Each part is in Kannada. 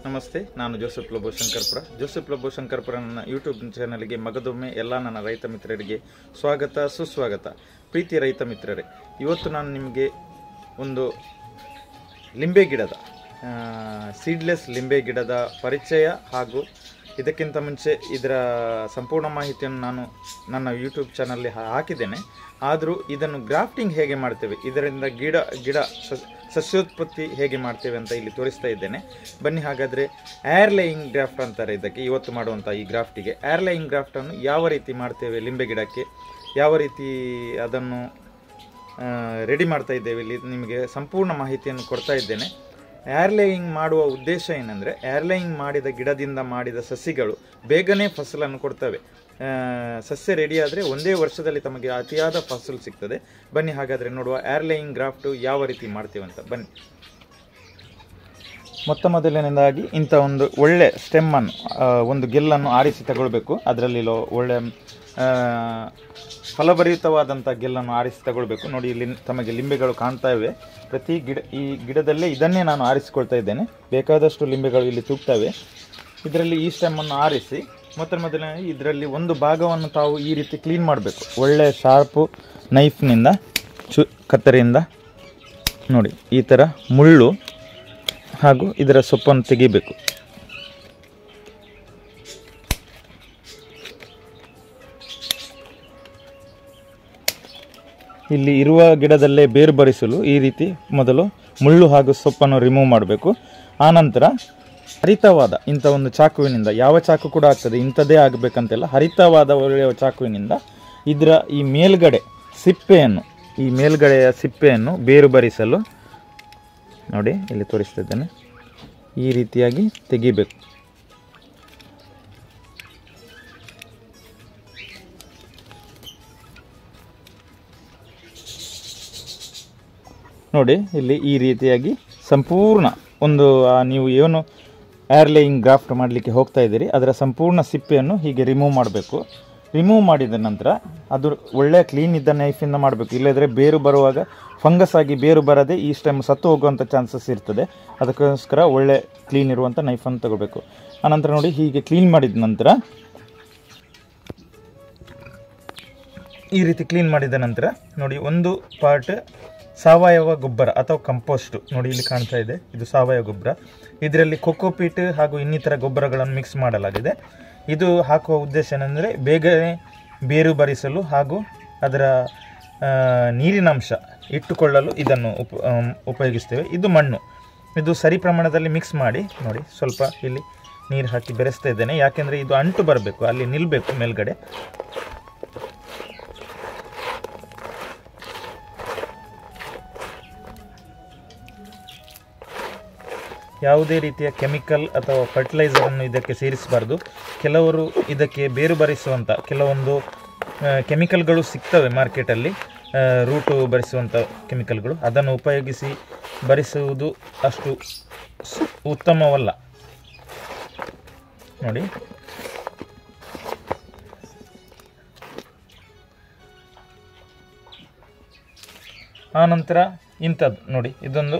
ನಮಸ್ತೆ, ನಾನು ಜೋಸೆಫ್ ಲೋಬೋ ಶಂಕರ್ಪುರ. ಜೋಸೆಫ್ ಲೋಬೋ ಶಂಕರ್ಪುರ ನನ್ನ ಯೂಟ್ಯೂಬ್ ಚಾನಲ್ಗೆ ಮಗದೊಮ್ಮೆ ಎಲ್ಲ ನನ್ನ ರೈತ ಮಿತ್ರರಿಗೆ ಸ್ವಾಗತ ಸುಸ್ವಾಗತ. ಪ್ರೀತಿಯ ರೈತ ಮಿತ್ರರೇ, ಇವತ್ತು ನಾನು ನಿಮಗೆ ಒಂದು ಲಿಂಬೆ ಗಿಡದ ಸೀಡ್ಲೆಸ್ ಲಿಂಬೆ ಗಿಡದ ಪರಿಚಯ ಹಾಗೂ ಇದಕ್ಕಿಂತ ಮುಂಚೆ ಇದರ ಸಂಪೂರ್ಣ ಮಾಹಿತಿಯನ್ನು ನಾನು ನನ್ನ ಯೂಟ್ಯೂಬ್ ಚಾನಲ್ಲಿ ಹಾಕಿದ್ದೇನೆ. ಆದರೂ ಇದನ್ನು ಗ್ರಾಫ್ಟಿಂಗ್ ಹೇಗೆ ಮಾಡ್ತೇವೆ, ಇದರಿಂದ ಗಿಡ ಸಸ್ಯೋತ್ಪತ್ತಿ ಹೇಗೆ ಮಾಡ್ತೇವೆ ಅಂತ ಇಲ್ಲಿ ತೋರಿಸ್ತಾ ಇದ್ದೇನೆ. ಬನ್ನಿ, ಹಾಗಾದರೆ ಏರ್ ಲೇಯಿಂಗ್ ಗ್ರಾಫ್ಟ್ ಅಂತಾರೆ ಇದಕ್ಕೆ. ಇವತ್ತು ಮಾಡುವಂಥ ಈ ಗ್ರಾಫ್ಟಿಗೆ ಏರ್ ಲೇಯಿಂಗ್ ಗ್ರಾಫ್ಟನ್ನು ಯಾವ ರೀತಿ ಮಾಡ್ತೇವೆ, ಲಿಂಬೆ ಗಿಡಕ್ಕೆ ಯಾವ ರೀತಿ ಅದನ್ನು ರೆಡಿ ಮಾಡ್ತಾ ಇದ್ದೇವೆ, ಇಲ್ಲಿ ನಿಮಗೆ ಸಂಪೂರ್ಣ ಮಾಹಿತಿಯನ್ನು ಕೊಡ್ತಾ ಇದ್ದೇನೆ. ಏರ್ ಲೇಯಿಂಗ್ ಮಾಡುವ ಉದ್ದೇಶ ಏನಂದರೆ, ಏರ್ ಲೇಯಿಂಗ್ ಮಾಡಿದ ಗಿಡದಿಂದ ಮಾಡಿದ ಸಸಿಗಳು ಬೇಗನೆ ಫಸಲನ್ನು ಕೊಡ್ತವೆ. ಸಸ್ಯ ರೆಡಿ ಆದರೆ ಒಂದೇ ವರ್ಷದಲ್ಲಿ ತಮಗೆ ಅತಿಯಾದ ಫಸಲು ಸಿಗ್ತದೆ. ಬನ್ನಿ, ಹಾಗಾದರೆ ನೋಡುವ ಏರ್ ಲೇಯಿಂಗ್ ಗ್ರಾಫ್ಟು ಯಾವ ರೀತಿ ಮಾಡ್ತೀವಿ ಅಂತ. ಬನ್ನಿ. ಮೊದಲನೇದಾಗಿ ಇಂಥ ಒಂದು ಒಳ್ಳೆ ಸ್ಟೆಮ್ಮನ್ನು, ಒಂದು ಗೆಲ್ಲನ್ನು ಆರಿಸಿ ತಗೊಳ್ಬೇಕು. ಅದರಲ್ಲಿ ಒಳ್ಳೆ ಫಲಭರಿತವಾದಂಥ ಗೆಲ್ಲನ್ನು ಆರಿಸಿ ತಗೊಳ್ಬೇಕು. ನೋಡಿ, ಇಲ್ಲಿ ತಮಗೆ ಲಿಂಬೆಗಳು ಕಾಣ್ತಾ ಇವೆ. ಪ್ರತಿ ಈ ಗಿಡದಲ್ಲೇ ಇದನ್ನೇ ನಾನು ಆರಿಸಿಕೊಳ್ತಾ ಇದ್ದೇನೆ. ಬೇಕಾದಷ್ಟು ಲಿಂಬೆಗಳು ಇಲ್ಲಿ ತೂಗ್ತವೆ. ಇದರಲ್ಲಿ ಈ ಸ್ಟೆಮ್ಮನ್ನು ಆರಿಸಿ ಮೊದಲನೇ ಇದರಲ್ಲಿ ಒಂದು ಭಾಗವನ್ನು ತಾವು ಈ ರೀತಿ ಕ್ಲೀನ್ ಮಾಡಬೇಕು. ಒಳ್ಳೆ ಶಾರ್ಪು ನೈಫ್ನಿಂದ ಕತ್ತರಿಯಿಂದ ನೋಡಿ ಈ ಥರ ಮುಳ್ಳು ಹಾಗೂ ಇದರ ಸೊಪ್ಪನ್ನು ತೆಗಿಬೇಕು. ಇಲ್ಲಿ ಇರುವ ಗಿಡದಲ್ಲೇ ಬೇರು ಬರಿಸಲು ಈ ರೀತಿ ಮೊದಲು ಮುಳ್ಳು ಹಾಗೂ ಸೊಪ್ಪನ್ನು ರಿಮೂವ್ ಮಾಡಬೇಕು. ಆನಂತರ ಹರಿತವಾದ ಇಂಥ ಒಂದು ಚಾಕುವಿನಿಂದ, ಯಾವ ಚಾಕು ಕೂಡ ಆಗ್ತದೆ, ಇಂಥದ್ದೇ ಆಗಬೇಕಂತೆಲ್ಲ, ಹರಿತವಾದ ಒಳ್ಳೆಯ ಚಾಕುವಿನಿಂದ ಇದರ ಈ ಮೇಲ್ಗಡೆ ಸಿಪ್ಪೆಯನ್ನು, ಈ ಮೇಲ್ಗಡೆಯ ಸಿಪ್ಪೆಯನ್ನು ಬೇರು ಬರಿಸಲು ನೋಡಿ ಇಲ್ಲಿ ತೋರಿಸ್ತಿದ್ದೇನೆ, ಈ ರೀತಿಯಾಗಿ ತೆಗಿಬೇಕು. ನೋಡಿ ಇಲ್ಲಿ ಈ ರೀತಿಯಾಗಿ ಸಂಪೂರ್ಣ ಒಂದು ನೀವು ಏನು ಏರ್ ಲೇಯಿಂಗ್ ಗ್ರಾಫ್ಟ್ ಮಾಡಲಿಕ್ಕೆ ಹೋಗ್ತಾ ಇದ್ದೀರಿ ಅದರ ಸಂಪೂರ್ಣ ಸಿಪ್ಪೆಯನ್ನು ಹೀಗೆ ರಿಮೂವ್ ಮಾಡಬೇಕು. ರಿಮೂವ್ ಮಾಡಿದ ನಂತರ ಅದು ಒಳ್ಳೆಯ ಕ್ಲೀನ್ ಇದ್ದ ನೈಫಿಂದ ಮಾಡಬೇಕು. ಇಲ್ಲದ್ರೆ ಬೇರು ಬರುವಾಗ ಫಂಗಸ್ ಆಗಿ ಬೇರು ಬರದೆ ಈ ಸ್ಟೆಮ್ ಸತ್ತು ಹೋಗುವಂಥ ಚಾನ್ಸಸ್ ಇರ್ತದೆ. ಅದಕ್ಕೋಸ್ಕರ ಒಳ್ಳೆ ಕ್ಲೀನ್ ಇರುವಂಥ ನೈಫನ್ನು ತಗೋಬೇಕು. ಆನಂತರ ನೋಡಿ, ಹೀಗೆ ಕ್ಲೀನ್ ಮಾಡಿದ ನಂತರ ಈ ರೀತಿ ಕ್ಲೀನ್ ಮಾಡಿದ ನಂತರ ನೋಡಿ, ಒಂದು ಪಾರ್ಟ್ ಸಾವಯವ ಗೊಬ್ಬರ ಅಥವಾ ಕಂಪೋಸ್ಟು ನೋಡಿ ಇಲ್ಲಿ ಕಾಣ್ತಾ ಇದೆ, ಇದು ಸಾವಯವ ಗೊಬ್ಬರ. ಇದರಲ್ಲಿ ಕೊಕೋಪೀಟ್ ಹಾಗೂ ಇನ್ನಿತರ ಗೊಬ್ಬರಗಳನ್ನು ಮಿಕ್ಸ್ ಮಾಡಲಾಗಿದೆ. ಇದು ಹಾಕುವ ಉದ್ದೇಶ ಏನೆಂದರೆ ಬೇಗನೆ ಬೇರು ಬರಿಸಲು ಹಾಗೂ ಅದರ ನೀರಿನಾಂಶ ಇಟ್ಟುಕೊಳ್ಳಲು ಇದನ್ನು ಉಪಯೋಗಿಸ್ತೇವೆ. ಇದು ಮಣ್ಣು, ಇದು ಸರಿ ಪ್ರಮಾಣದಲ್ಲಿ ಮಿಕ್ಸ್ ಮಾಡಿ ನೋಡಿ, ಸ್ವಲ್ಪ ಇಲ್ಲಿ ನೀರು ಹಾಕಿ ಬೆರೆಸ್ತಾ ಇದ್ದೇನೆ. ಯಾಕೆಂದರೆ ಇದು ಅಂಟು ಬರಬೇಕು, ಅಲ್ಲಿ ನಿಲ್ಲಬೇಕು ಮೇಲ್ಗಡೆ. ಯಾವುದೇ ರೀತಿಯ ಕೆಮಿಕಲ್ ಅಥವಾ ಫರ್ಟಿಲೈಸರನ್ನು ಇದಕ್ಕೆ ಸೇರಿಸಬಾರ್ದು. ಕೆಲವರು ಇದಕ್ಕೆ ಬೇರು ಬರಿಸುವಂಥ ಕೆಲವೊಂದು ಕೆಮಿಕಲ್ಗಳು ಸಿಗ್ತವೆ ಮಾರ್ಕೆಟಲ್ಲಿ, ರೂಟು ಬರಿಸುವಂಥ ಕೆಮಿಕಲ್ಗಳು. ಅದನ್ನು ಉಪಯೋಗಿಸಿ ಬರಿಸುವುದು ಅಷ್ಟು ಉತ್ತಮವಲ್ಲ. ನೋಡಿ, ಆನಂತರ ಇಂಥದ್ದು ನೋಡಿ, ಇದೊಂದು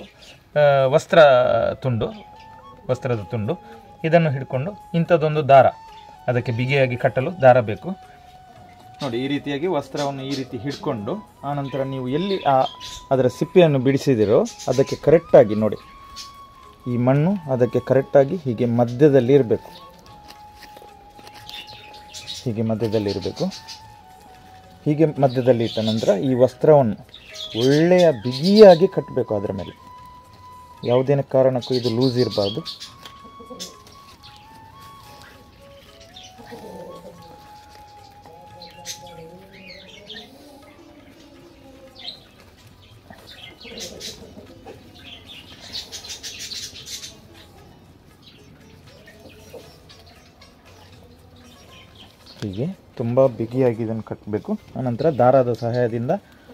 ವಸ್ತ್ರದ ತುಂಡು. ಇದನ್ನು ಹಿಡ್ಕೊಂಡು ಇಂಥದ್ದೊಂದು ದಾರ, ಅದಕ್ಕೆ ಬಿಗಿಯಾಗಿ ಕಟ್ಟಲು ದಾರ ಬೇಕು. ನೋಡಿ, ಈ ರೀತಿಯಾಗಿ ವಸ್ತ್ರವನ್ನು ಈ ರೀತಿ ಹಿಡ್ಕೊಂಡು ಆನಂತರ ನೀವು ಎಲ್ಲಿ ಅದರ ಸಿಪ್ಪೆಯನ್ನು ಬಿಡಿಸಿದಿರೋ ಅದಕ್ಕೆ ಕರೆಕ್ಟಾಗಿ ನೋಡಿ, ಈ ಮಣ್ಣು ಅದಕ್ಕೆ ಕರೆಕ್ಟಾಗಿ ಹೀಗೆ ಮಧ್ಯದಲ್ಲಿ ಇರಬೇಕು. ಹೀಗೆ ಮಧ್ಯದಲ್ಲಿ ಇಟ್ಟ ನಂತರ ಈ ವಸ್ತ್ರವನ್ನು ಒಳ್ಳೆಯ ಬಿಗಿಯಾಗಿ ಕಟ್ಟಬೇಕು. ಅದರ ಮೇಲೆ ಯಾವುದೇ ಕಾರಣಕ್ಕೂ ಇದು ಲೂಸ್ ಇರಬಾರ್ದು. ಹೀಗೆ ತುಂಬ ಬಿಗಿಯಾಗಿ ಇದನ್ನು ಕಟ್ಟಬೇಕು. ಆನಂತರ ದಾರದ ಸಹಾಯದಿಂದ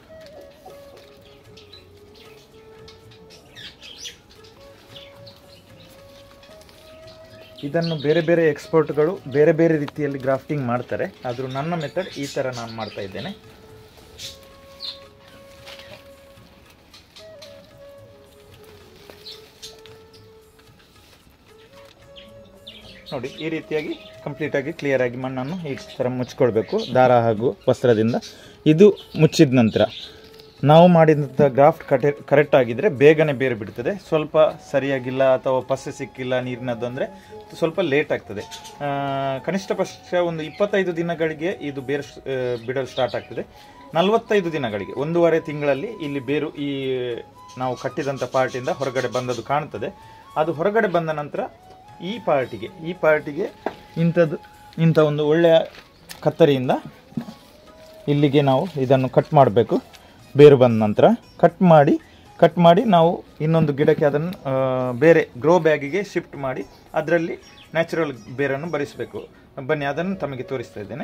ಇದನ್ನು ಬೇರೆ ಬೇರೆ ಎಕ್ಸ್ಪರ್ಟ್ಗಳು ಬೇರೆ ಬೇರೆ ರೀತಿಯಲ್ಲಿ ಗ್ರಾಫ್ಟಿಂಗ್ ಮಾಡ್ತಾರೆ. ಆದರೂ ನನ್ನ ಮೆಥಡ್ ಈ ಥರ ನಾನು ಮಾಡ್ತಾ ಇದ್ದೇನೆ. ನೋಡಿ ಈ ರೀತಿಯಾಗಿ ಕಂಪ್ಲೀಟಾಗಿ ಕ್ಲಿಯರಾಗಿ ಮಣ್ಣನ್ನು ಈ ಥರ ಮುಚ್ಕೊಳ್ಬೇಕು ದಾರ ಹಾಗೂ ವಸ್ತ್ರದಿಂದ. ಇದು ಮುಚ್ಚಿದ ನಂತರ ನಾವು ಮಾಡಿದಂಥ ಗ್ರಾಫ್ಟ್ ಕರೆಕ್ಟ್ ಆಗಿದ್ದರೆ ಬೇಗನೆ ಬೇರು ಬಿಡ್ತದೆ. ಸ್ವಲ್ಪ ಸರಿಯಾಗಿಲ್ಲ ಅಥವಾ ಪಸೆ ಸಿಕ್ಕಿಲ್ಲ ನೀರಿನದ್ದು ಅಂದರೆ ಸ್ವಲ್ಪ ಲೇಟ್ ಆಗ್ತದೆ. ಕನಿಷ್ಠ ಪಕ್ಷ ಒಂದು 25 ದಿನಗಳಿಗೆ ಇದು ಬೇರು ಬಿಡಲು ಸ್ಟಾರ್ಟ್ ಆಗ್ತದೆ. 45 ದಿನಗಳಿಗೆ 1.5 ತಿಂಗಳಲ್ಲಿ ಇಲ್ಲಿ ಬೇರು ಈ ನಾವು ಕಟ್ಟಿದಂಥ ಪಾರ್ಟಿಂದ ಹೊರಗಡೆ ಬಂದದ್ದು ಕಾಣ್ತದೆ. ಅದು ಹೊರಗಡೆ ಬಂದ ನಂತರ ಈ ಪಾರ್ಟಿಗೆ ಇಂಥ ಒಂದು ಒಳ್ಳೆಯ ಕತ್ತರಿಯಿಂದ ಇಲ್ಲಿಗೆ ನಾವು ಇದನ್ನು ಕಟ್ ಮಾಡಬೇಕು. ಬೇರು ಬಂದ ನಂತರ ಕಟ್ ಮಾಡಿ ನಾವು ಇನ್ನೊಂದು ಗಿಡಕ್ಕೆ ಅದನ್ನು ಬೇರೆ ಗ್ರೋ ಬ್ಯಾಗಿಗೆ ಶಿಫ್ಟ್ ಮಾಡಿ ಅದರಲ್ಲಿ ನ್ಯಾಚುರಲ್ ಬೇರನ್ನು ಬರಿಸಬೇಕು. ಬನ್ನಿ ಅದನ್ನು ತಮಗೆ ತೋರಿಸ್ತಾ ಇದ್ದೇನೆ.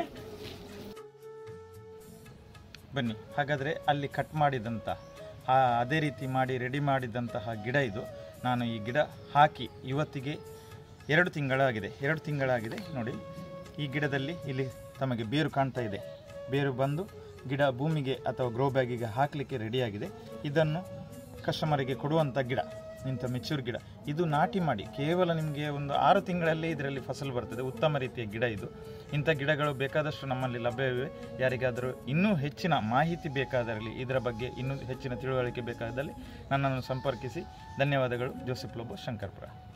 ಬನ್ನಿ, ಹಾಗಾದರೆ ಅಲ್ಲಿ ಕಟ್ ಮಾಡಿದಂಥ ಅದೇ ರೀತಿ ಮಾಡಿ ರೆಡಿ ಮಾಡಿದಂತಹ ಗಿಡ ಇದು. ನಾನು ಈ ಗಿಡ ಹಾಕಿ ಇವತ್ತಿಗೆ 2 ತಿಂಗಳಾಗಿದೆ ನೋಡಿ. ಈ ಗಿಡದಲ್ಲಿ ಇಲ್ಲಿ ತಮಗೆ ಬೇರು ಕಾಣ್ತಾ ಇದೆ. ಬೇರು ಬಂದು ಗಿಡ ಭೂಮಿಗೆ ಅಥವಾ ಗ್ರೋ ಬ್ಯಾಗಿಗೆ ಹಾಕಲಿಕ್ಕೆ ರೆಡಿಯಾಗಿದೆ. ಇದನ್ನು ಕಸ್ಟಮರಿಗೆ ಕೊಡುವಂಥ ಗಿಡ, ಇಂಥ ಮೆಚೂರ್ ಗಿಡ. ಇದು ನಾಟಿ ಮಾಡಿ ಕೇವಲ ನಿಮಗೆ ಒಂದು 6 ತಿಂಗಳಲ್ಲೇ ಇದರಲ್ಲಿ ಫಸಲು ಬರ್ತದೆ. ಉತ್ತಮ ರೀತಿಯ ಗಿಡ ಇದು. ಇಂಥ ಗಿಡಗಳು ಬೇಕಾದಷ್ಟು ನಮ್ಮಲ್ಲಿ ಲಭ್ಯವಿವೆ. ಯಾರಿಗಾದರೂ ಇನ್ನೂ ಹೆಚ್ಚಿನ ಮಾಹಿತಿ ಬೇಕಾದಲ್ಲಿ, ಇದರ ಬಗ್ಗೆ ಇನ್ನೂ ಹೆಚ್ಚಿನ ತಿಳುವಳಿಕೆ ಬೇಕಾದಲ್ಲಿ ನನ್ನನ್ನು ಸಂಪರ್ಕಿಸಿ. ಧನ್ಯವಾದಗಳು. ಜೋಸೆಫ್ ಲೋಬೋ, ಶಂಕರ್ಪುರ.